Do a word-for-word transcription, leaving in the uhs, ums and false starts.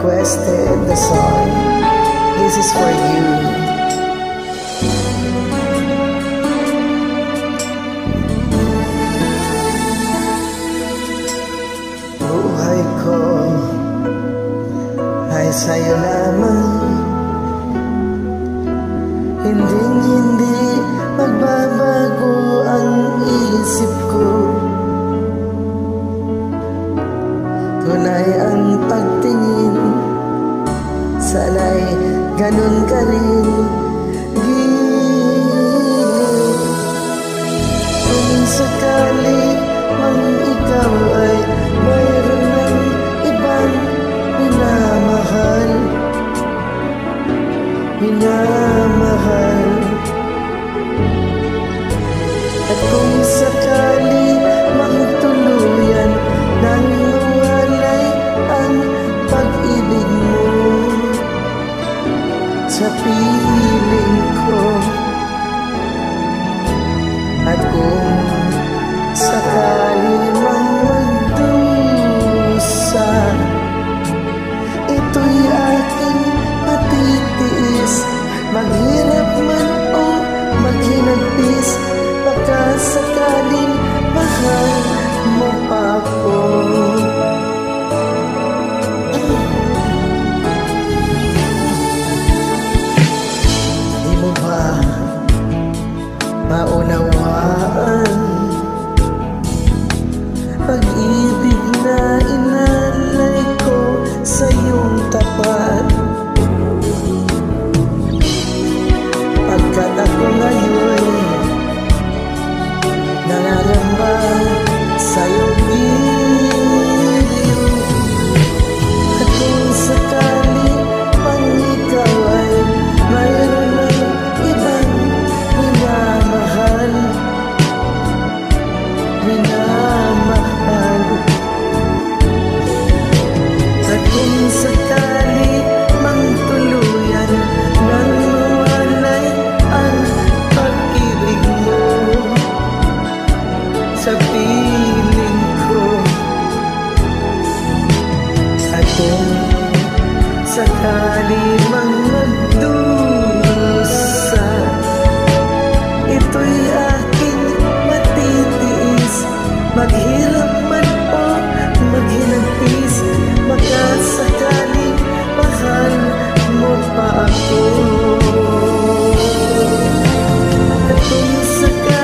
requested the song. This is for you. Buhay ko ay sa'yo lamang, hinding hindi magbabago ang isip ko. Tunay ang pagtingin, sana'y ganun ka rin gilid. Kung sakali mang ikaw ay mayroon ng ibang minamahal, minamahal. At kung sakali mang tuluyan nang mawalay ang pag-ibig mo sa piling ko, at kung sakali mang magdusa, ito'y aking matitiis, maghirap man o maghinagpis, baka sakaling mahal mo pa ako. Di mo ba maunawaan pag-ibig na inalay ko sa iyong tapat? Pagkat ako ngayon nangaramba sa'yo giliw. At kung sakali pang ikaw ay mayroon ng ibang minamahal, minamahal. At kung sakali mang tuluyan nang mawalay ang pag-ibig mo sa piling ko, at kung sakali mang magdusa, ito'y aking matitiis, maghirap man o maghinagpis, baka sakaling mahal mo pa ako. At kung sakali